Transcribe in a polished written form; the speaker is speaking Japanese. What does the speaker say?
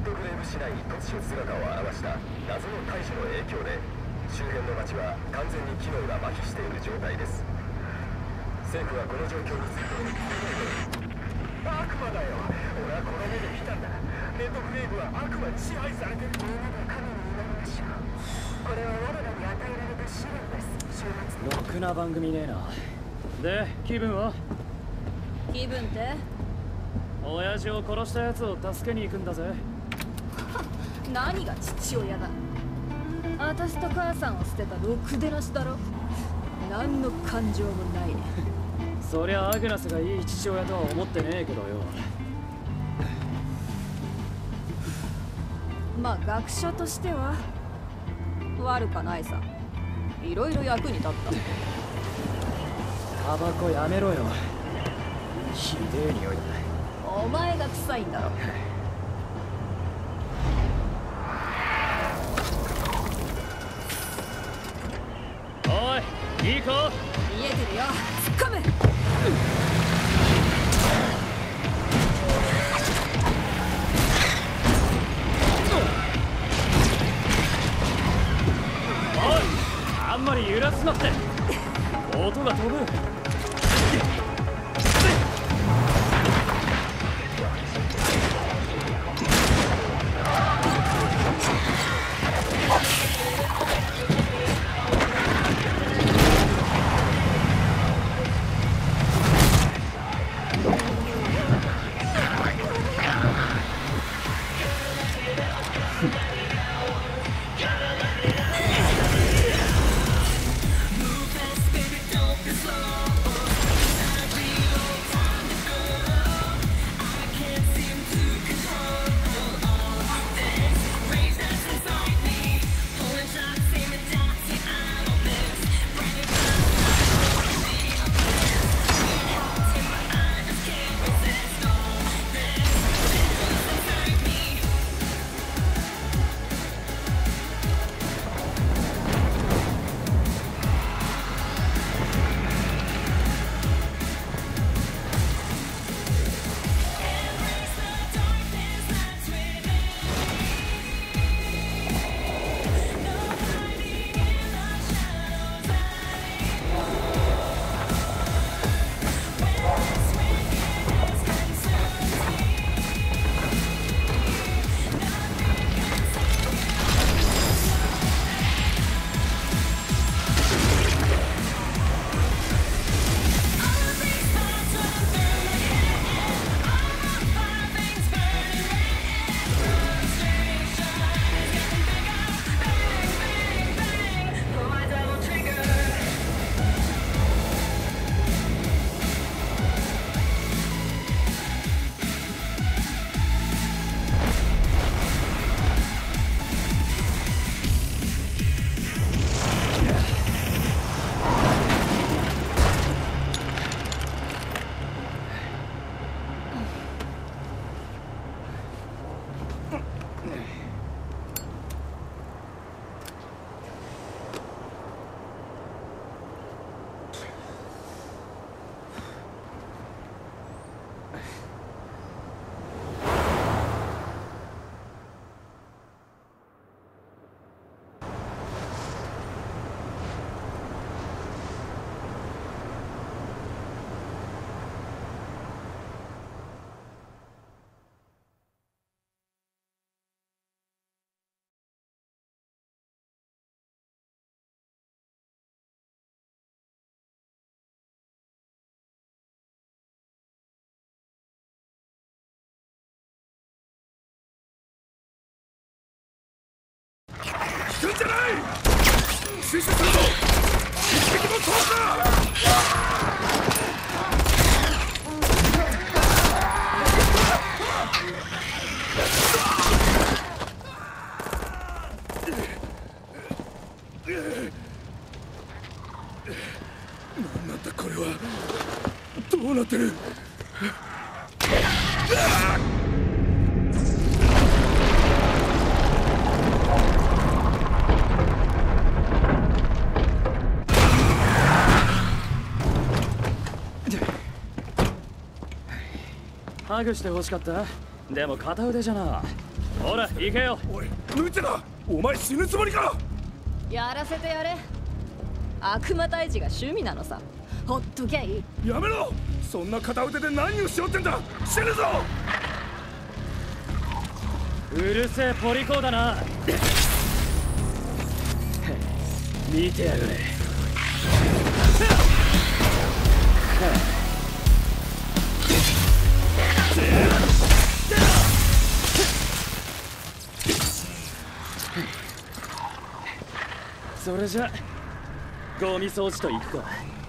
ドグレーブ市内に突如姿を現した謎の大樹の影響で周辺の町は完全に機能が麻痺している状態です。政府はこの状況について悪魔だよ。俺はこの目で見たんだ。レッドグレーブは悪魔に支配されてる。みんなで神に祈りましょう。これは我らに与えられた試練です。週末ろくな番組ねえな。で、気分は？ 気分って？ 親父を殺したやつを助けに行くんだぜ。 何が父親だ。私と母さんを捨てたろくでなしだろ。何の感情もないね。 そりゃアグナスがいい父親とは思ってねえけどよ。 まあ学者としては悪かないさ。いろいろ役に立った。 タバコやめろよ。ひでえ匂いだ。 お前が臭いんだろ。 おい、いい子。 見えてるよ。突っ込む。 おい、あんまり揺らすなって。音が飛ぶ。 引くんじゃない。死守するぞ。一撃も通すな。なんだこれは。どうなってる。 ハグして欲しかった。でも片腕じゃな。 ほら行けよ。 おいヌチェラ、お前死ぬつもりか。 やらせてやれ。悪魔退治が趣味なのさ。ほっときゃいい。 やめろ。そんな片腕で何をしようってんだ。死ぬぞ。 うるせえポリコーだな。見てやがれ。それじゃゴミ掃除と行くか。